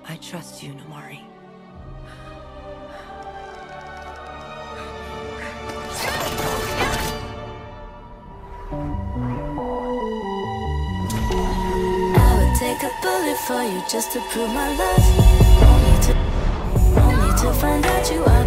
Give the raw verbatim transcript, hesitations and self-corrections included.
I trust you, Namari. I would take a bullet for you just to prove my love. Only to, only to find out you are